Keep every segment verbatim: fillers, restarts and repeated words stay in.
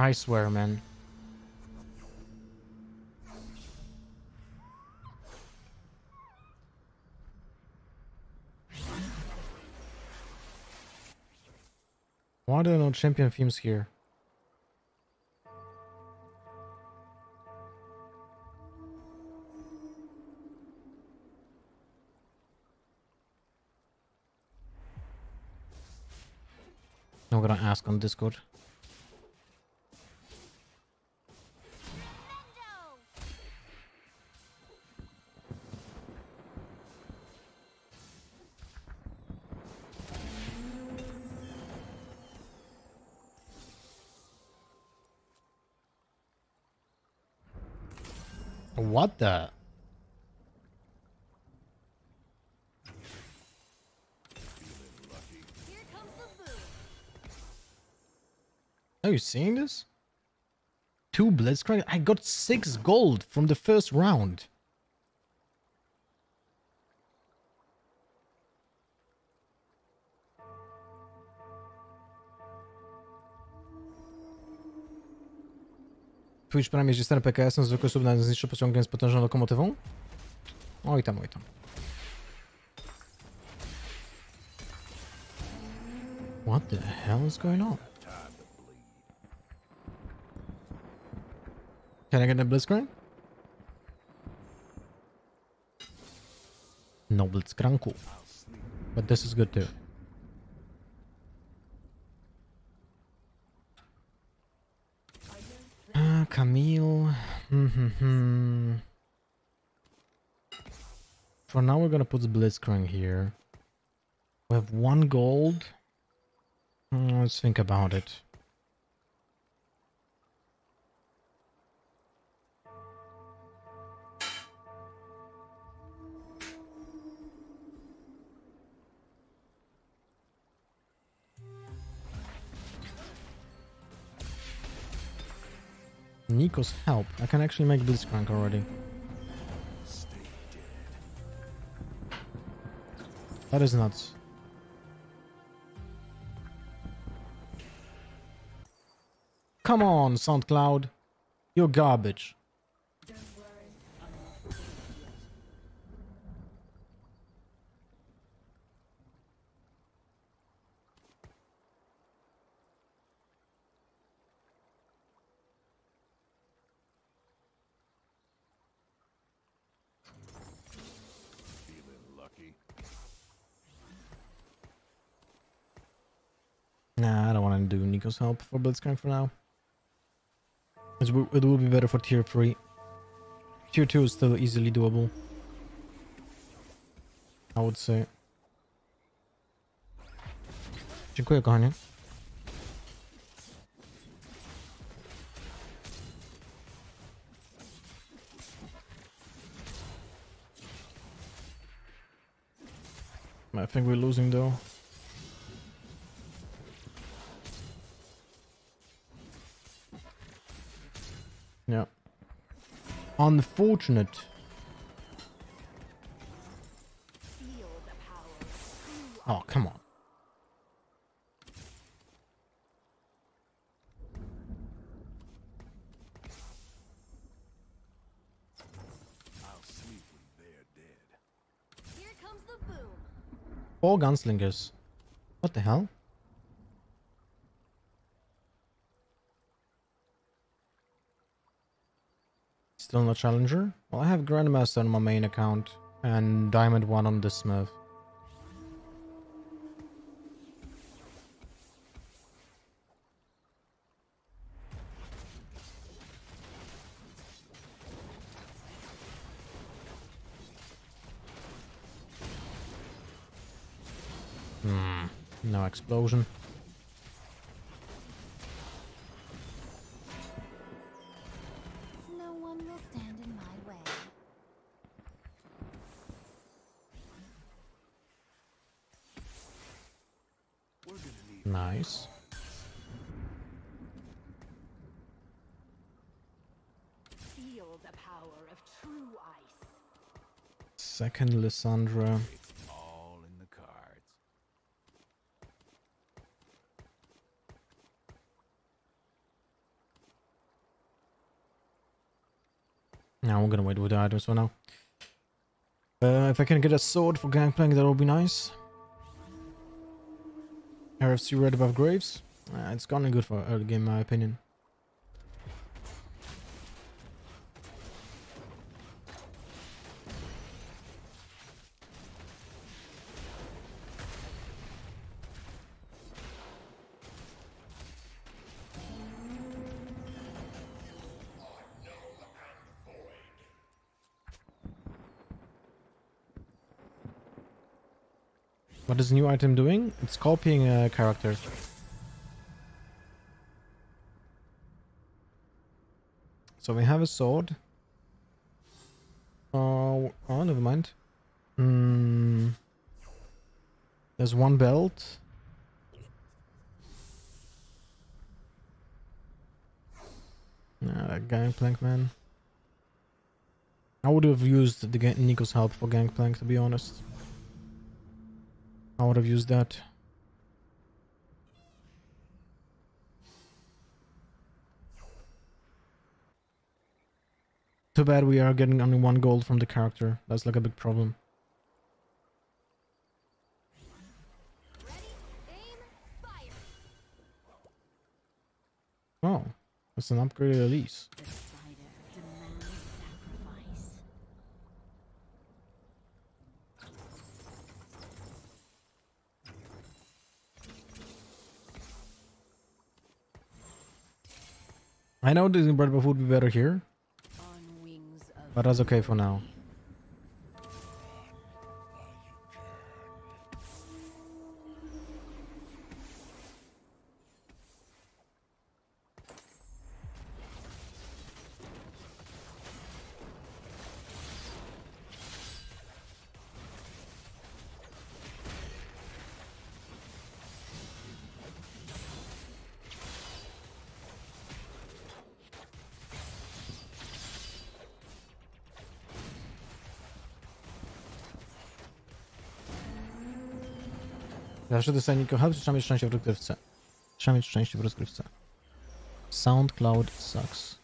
I swear, man. Why are there no champion themes here? I'm gonna ask on Discord. What the? Are you seeing this? Two Blitzcrank? I got six gold from the first round. Twitch Prime jeździ stary P K S-em, zwykły sub na zniszczy pociągiem z potężną lokomotywą? Oj tam, oj tam. What the hell is going on? Can I get a Blitzcrank? No Blitzcranku. But this is good too. Ah, Camille. Mm-hmm. For now, we're gonna put the Blitzcrank here. We have one gold. Mm, let's think about it. Nico's help. I can actually make Blitzcrank already. That is nuts. Come on, SoundCloud. You're garbage. Nah, I don't want to do Nico's help for Blitzcrank for now. It will, it will be better for tier three. Tier two is still easily doable, I would say. Dziękuję, kochanie. I think we're losing though. Yeah. Unfortunate. Oh, come on. I'll sleep when they're dead. Here comes the boom. Four gunslingers. What the hell? Still no challenger? Well, I have Grandmaster on my main account and Diamond one on the Smith. Hmm, no explosion. No one will stand in my way. We're gonna need Nice. Feel the power of true ice. Second Lissandra. it's all in the cards. Now we're gonna wait with the items for now. Uh, if I can get a sword for Gangplank, that would be nice. R F C red above Graves. Uh, it's gonna be good for early game, in my opinion. What is the new item doing? It's copying a character. So we have a sword. Oh, oh never mind. Hmm. There's one belt. Nah, Gangplank, man. I would have used the Ga- Nico's help for Gangplank, to be honest. I would have used that. Too bad we are getting only one gold from the character. That's like a big problem. Ready, aim, fire. Oh, that's an upgraded Elise. The spider demands sacrifice. I know the bread buff would be better here, On wings of but that's okay for now. Zawsze dostaję Nico help, trzeba mieć szczęście w rozgrywce. Trzeba mieć szczęście w rozgrywce. SoundCloud sucks.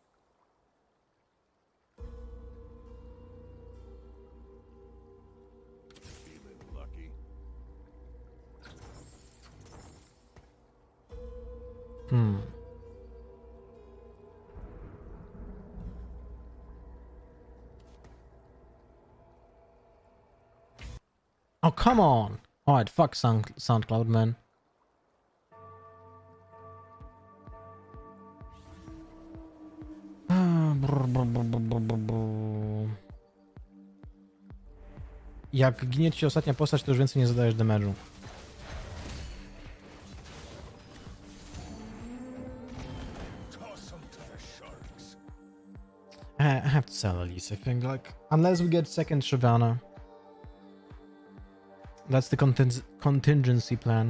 Feeling lucky. Hmm. Oh, come on! Alright, fuck Sound SoundCloud, man. Jak ginie ci ostatnia postać, to już więcej nie zadajesz damage'u. Toss 'em to the sharks. I I have to sell Elise, I think, like, unless we get second Shyvana. That's the contin contingency plan.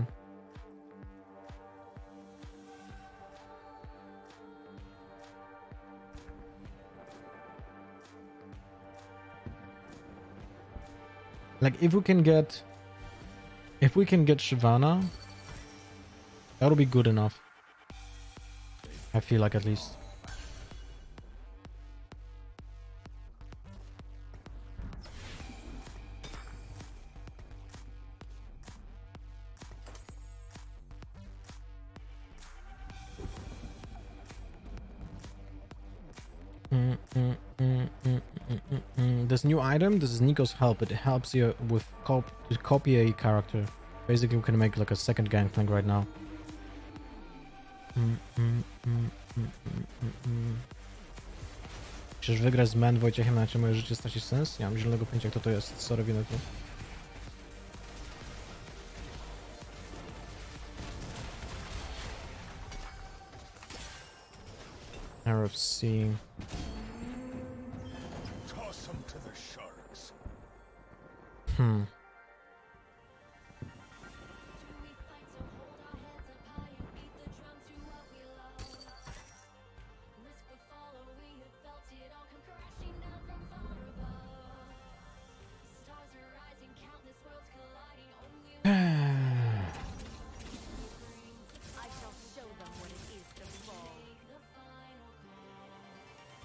Like, if we can get... If we can get Shyvana, that'll be good enough. I feel like, at least. Mm, mm, mm, mm, mm, mm, mm. This new item, this is Nico's help. It helps you with cop to copy a character. Basically, we can make like a second Gangplank right now. Mm, mm, mm, mm, mm, mm, mm. Chcesz wygrać z Man Wojciechem, na czym moje życie straci sens? Nie mam zielonego pojęcia, kto to jest. Sorry, Winetu. R F C. Toss 'em to the sharks. Hmm. I shall show them what it is to fall.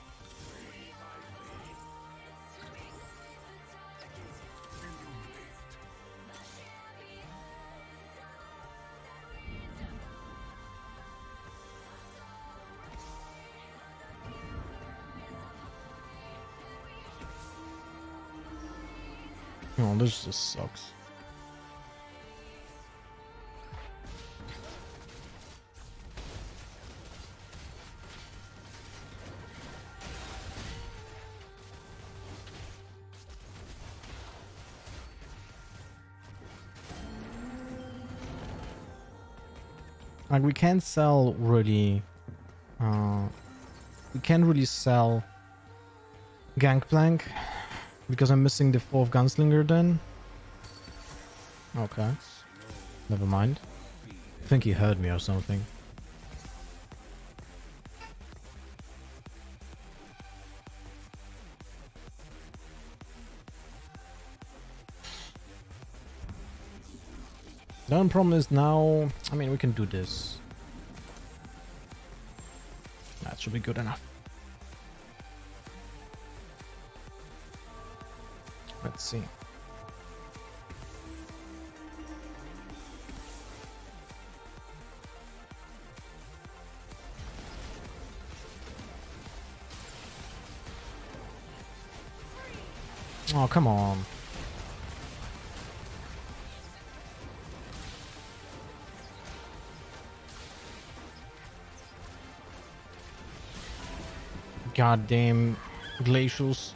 Oh, this just sucks. Like, we can't sell really, uh, we can't really sell Gangplank because I'm missing the fourth Gunslinger then. Okay. Never mind. I think he heard me or something. The only problem is now, I mean, we can do this. That should be good enough. Let's see. Oh, come on. Goddamn glacials.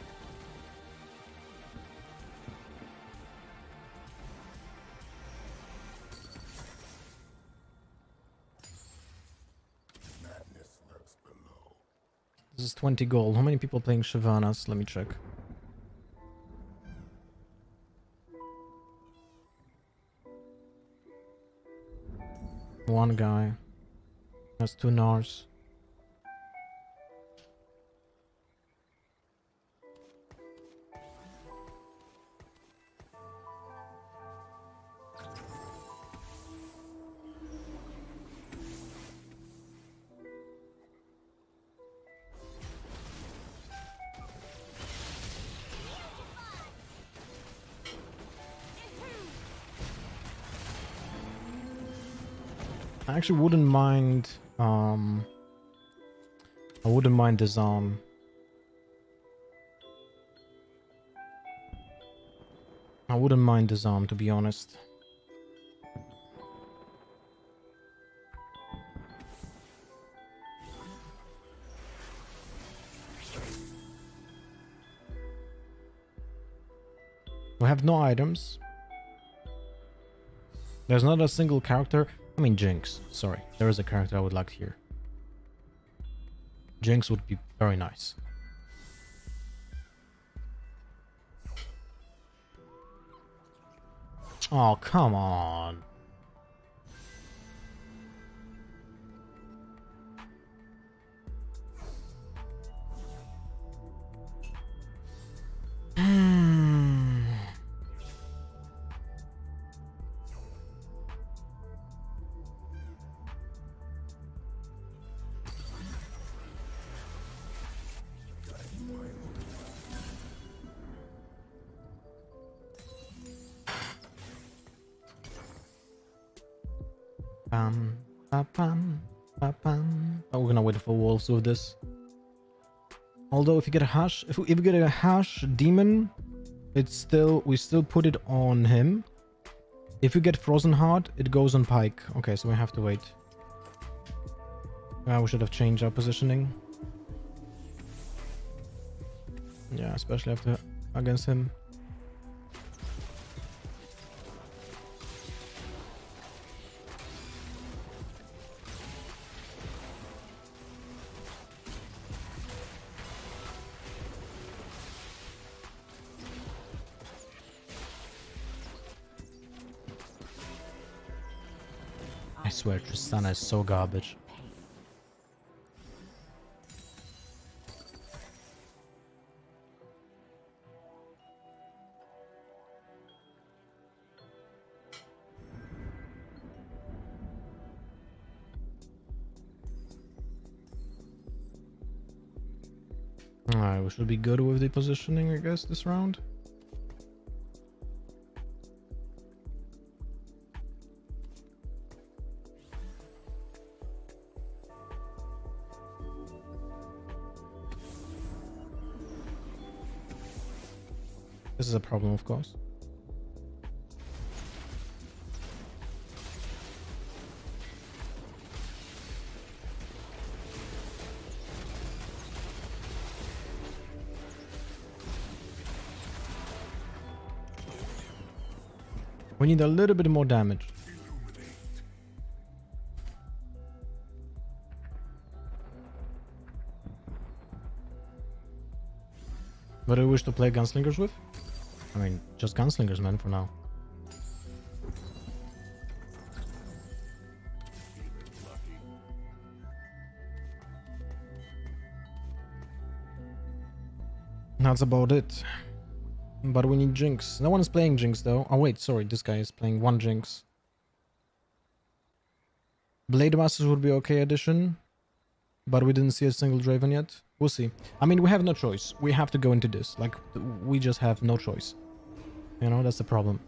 Madness lurks below. This is twenty gold. How many people playing Shyvanas? Let me check. One guy. That's two Nars. I actually wouldn't mind, um, I wouldn't mind disarm. I wouldn't mind disarm, to be honest. We have no items. There's not a single character. I mean, Jinx. Sorry. There is a character I would like here. Jinx would be very nice. Oh, come on. Bam, ba bam, ba bam. Oh, we're gonna wait for wolves with this. Although if you get a hash, if we, if we get a hash demon, it's still, we still put it on him. If you get frozen heart, it goes on Pike. Okay, so we have to wait. Uh, we should have changed our positioning. Yeah, especially after against him. I swear, Tristana is so garbage. Alright, we should be good with the positioning, I guess, this round. This is a problem, of course. We need a little bit more damage. What do you wish to play gunslingers with? I mean, just gunslingers, man, for now. That's about it. But we need Jinx. No one is playing Jinx though. Oh wait, sorry, this guy is playing one Jinx. Blade Masters would be okay addition, but we didn't see a single Draven yet. We'll see. I mean, we have no choice. We have to go into this. Like, we just have no choice. You know, that's the problem.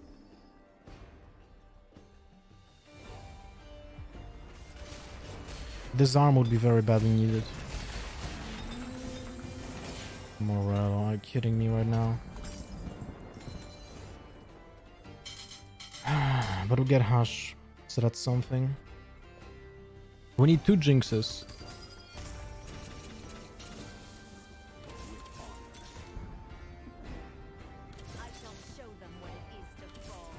This arm would be very badly needed. Morel, are you kidding me right now? But we get Hush, so that's something. We need two Jinxes. I shall show them what it is to fall.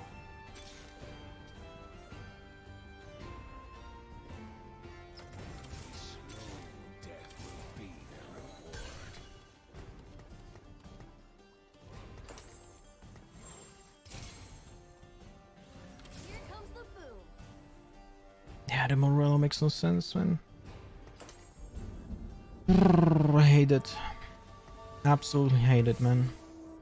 Death will be their reward. Here comes the boom. Yeah, the Morello makes no sense, man. I hate it. Absolutely hate it, man.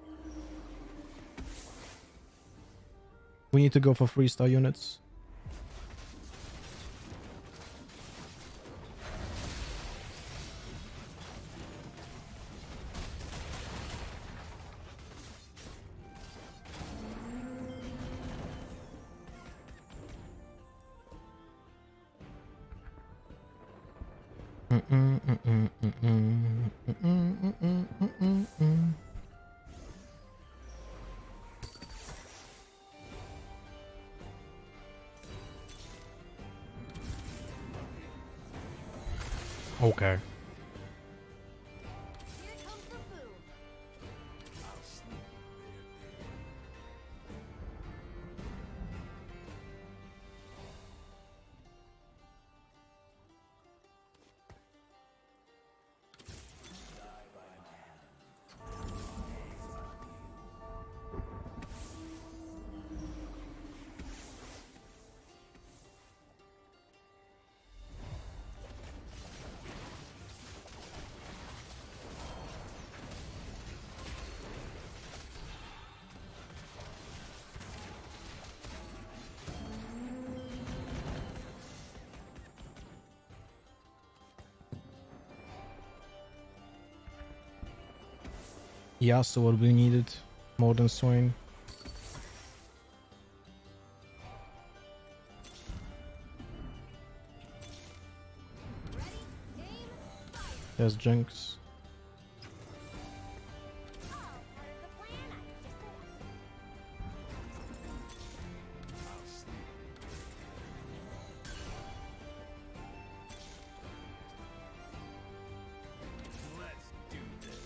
We need to go for three-star units. Mm-mm, mm-mm, mm-mm, mm-mm, mm-mm, mm-mm, mm. Okay. Here comes the boom. I'll sneak Yeah, so what we needed more than Swain. Ready, aim, fire. There's Jinx. All part of the plan. I just Let's do this.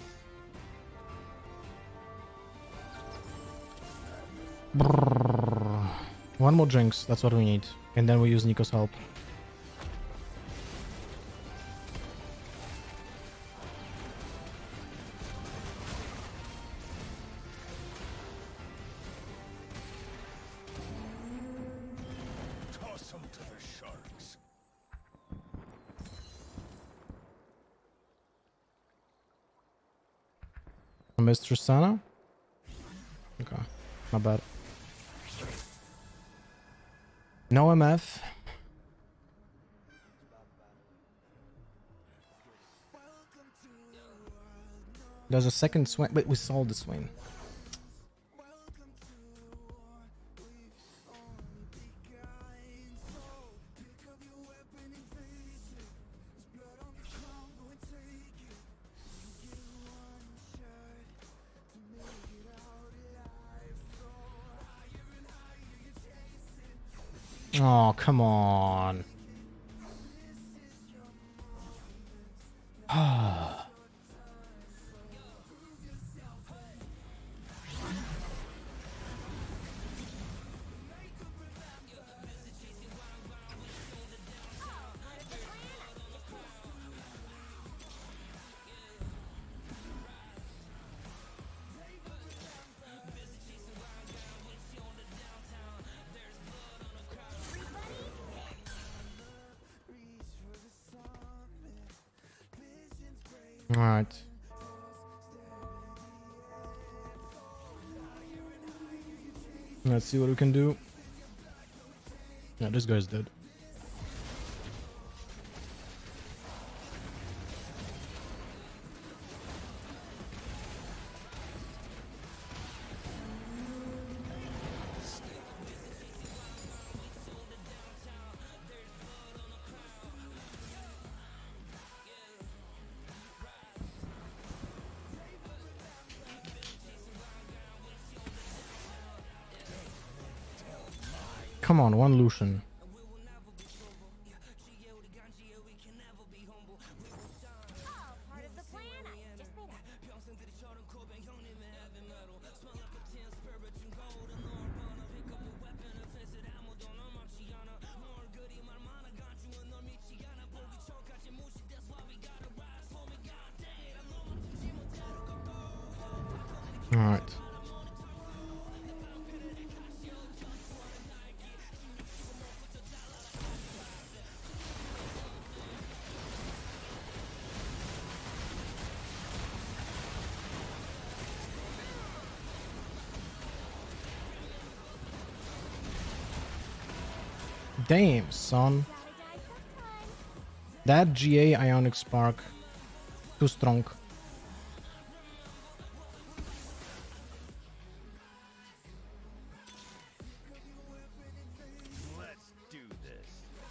Brrr. One more Jinx, that's what we need. And then we use Nico's help. Toss them to the sharks. Miss Tristana? Okay, not bad. No M F. There's a second Swain, but we saw the Swain. Oh, come on. Alright. Let's see what we can do. Yeah, this guy's dead. Come on, one Lucian. All right. Damn, son. That G A Ionic Spark. Too strong. Let's do this.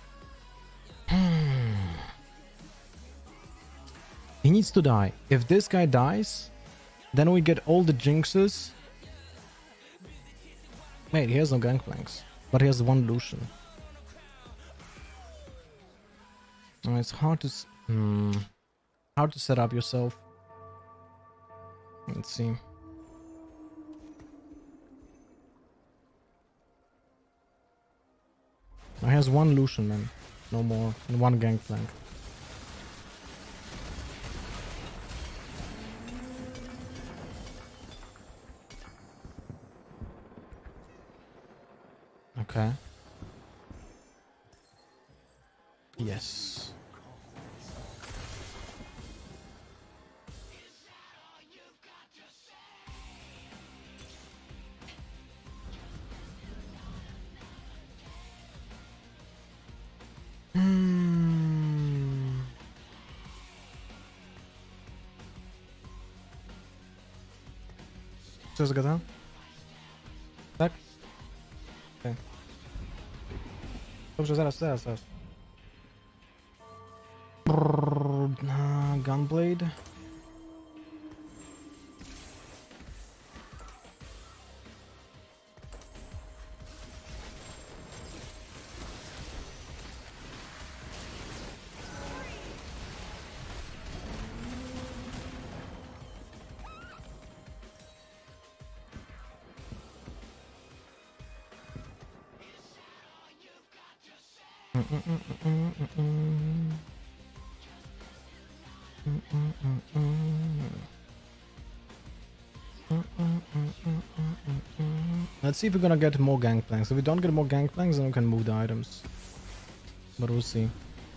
He needs to die. If this guy dies, then we get all the jinxes. Wait, he has no gangplanks. But he has one Lucian. Oh, it's hard to s hmm, hard to set up yourself. Let's see. He has one Lucian, man. No more. And one gangplank. Okay. Yes. Hmm. Co jest zgadza? Tak? Okay. Dobrze, zaraz, zaraz, zaraz. Brrr, uh, Gunblade. Mm -mm -mm -mm -mm -mm. Mm -mm -mm -mm. Mm -mm -mm -mm -mm -mm. Let's see if we're gonna get more gangplanks. If we don't get more gangplanks, then we can move the items. But we'll see.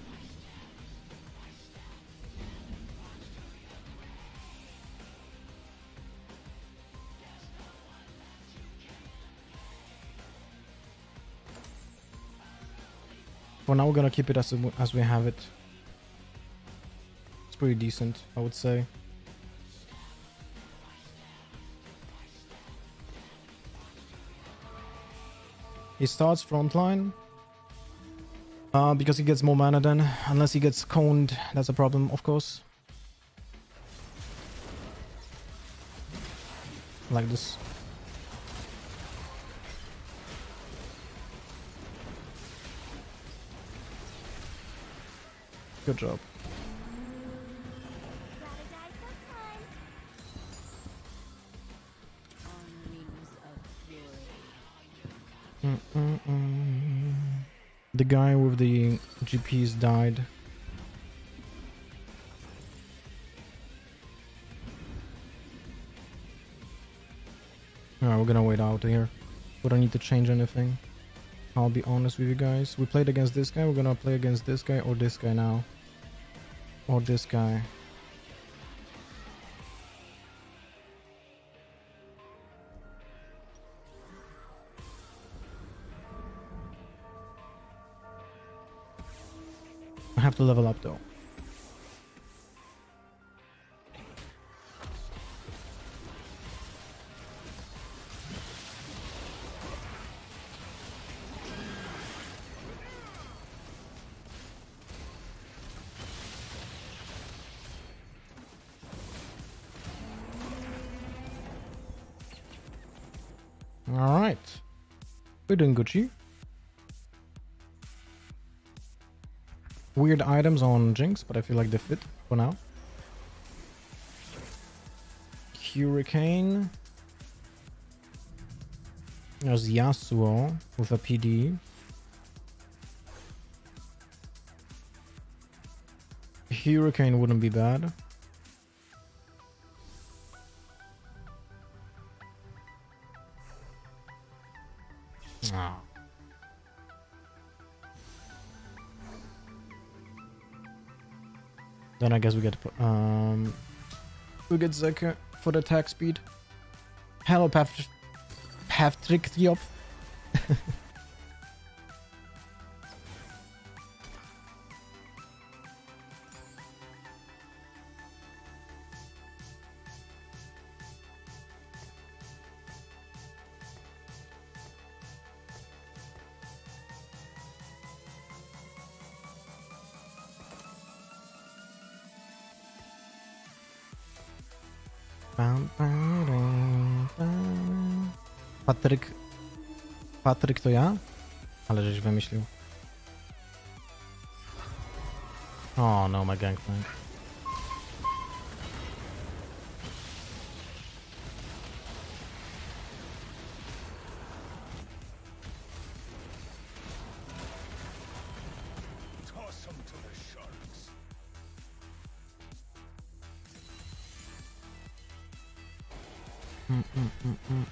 For now, we're gonna keep it as as we have it. It's pretty decent, I would say. He starts frontline uh, because he gets more mana then. Unless he gets coned, that's a problem, of course. Like this. Good job. Mm -mm -mm. The guy with the G Ps died. Alright, we're gonna wait out here. We don't need to change anything. I'll be honest with you guys. We played against this guy. We're gonna play against this guy or this guy now. Or this guy. I have to level up though. All right, we're doing Gucci. Weird items on Jinx, but I feel like they fit for now. Hurricane. There's Yasuo with a P D. Hurricane wouldn't be bad. Ah. Then I guess we get um we get Zeka for the attack speed. Hello, Path Patrick Diop. Patryk... Patryk to ja? Ale żeś wymyślił. Oh no, my Gangplank. Toss them to the sharks. Mm, mm, mm, mm.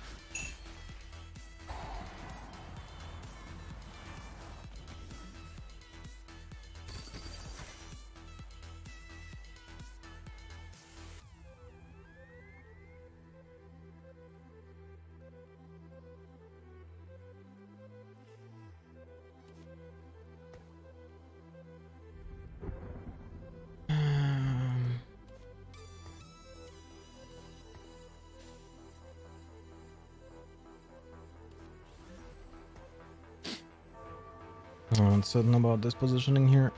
I'm uncertain about this positioning here.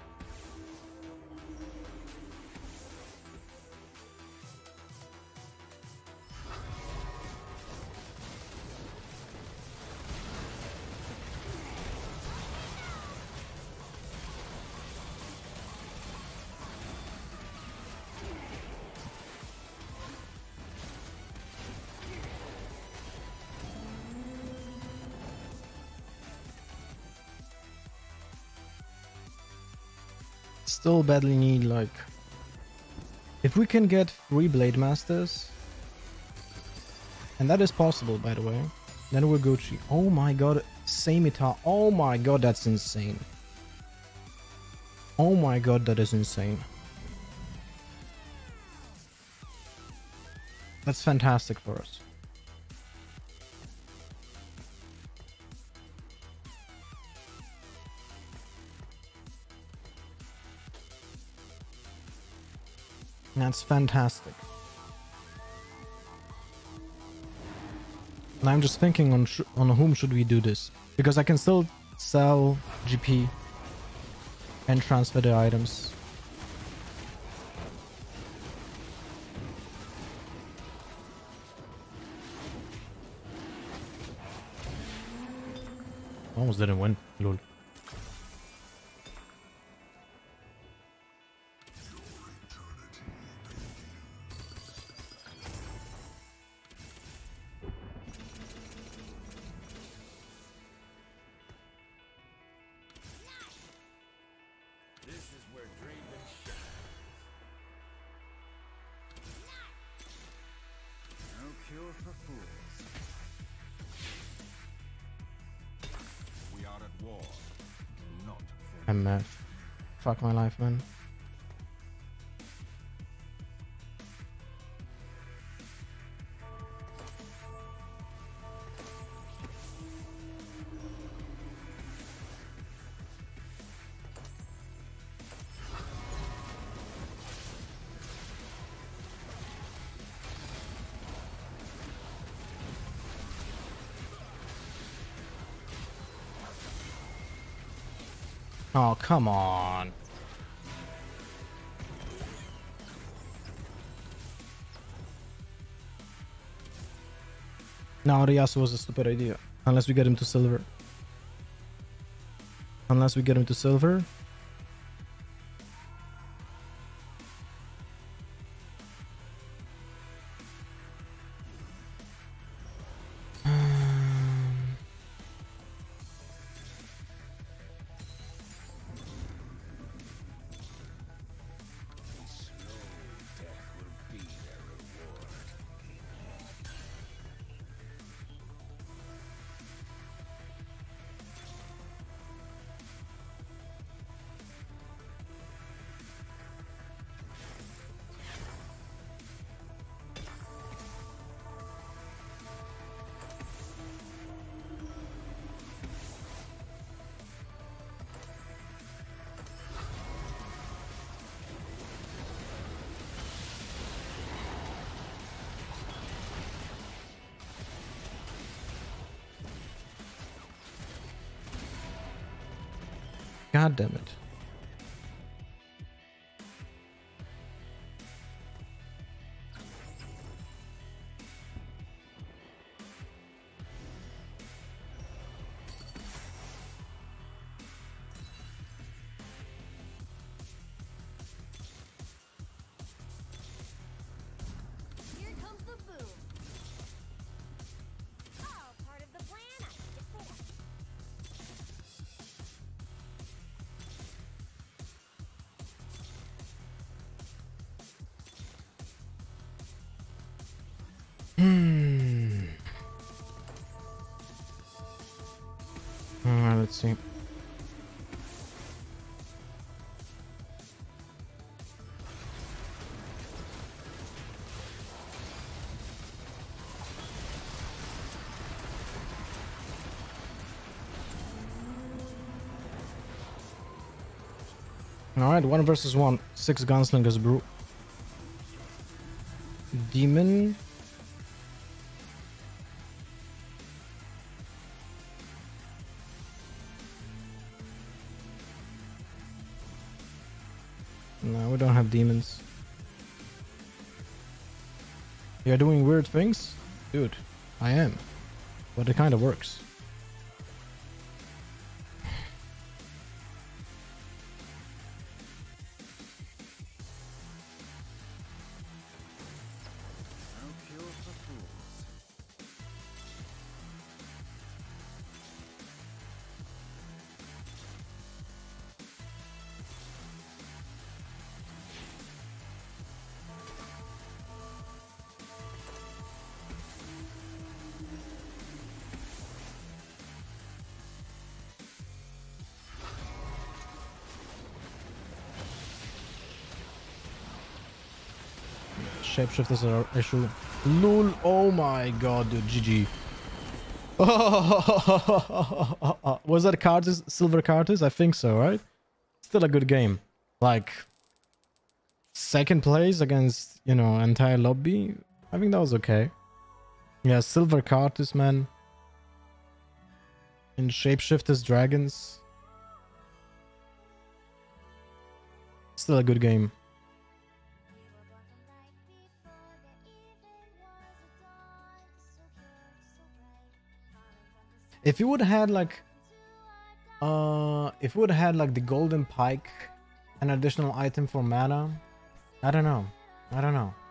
Still badly need, like, if we can get three Blade Masters, and that is possible, by the way, then we're Gucci. Oh my god, Seimita. Oh my god, that's insane. Oh my god, that is insane. That's fantastic for us. That's fantastic. And I'm just thinking on sh on whom should we do this, because I can still sell G P and transfer the items. Almost didn't win. Lol. M F. Fuck my life, man. Oh, come on. No, the Yasuo was a stupid idea. Unless we get him to silver. Unless we get him to silver. God damn it. Here comes the boom. All part of the plan. I think it for. Hmm. Alright, let's see. Alright, one versus one. Six gunslingers, bro. Demon. No, we don't have demons. You're doing weird things? Dude, I am. But it kind of works. Shapeshifters are issue. Lol. Oh my god, dude. G G. Was that Cartus? Silver Cartus? I think so, right? Still a good game. Like, second place against, you know, entire lobby. I think that was okay. Yeah, Silver Cartus, man. In Shapeshifters Dragons. Still a good game. If you would have had like, uh, if you would have had like the golden pike, an additional item for mana, I don't know, I don't know.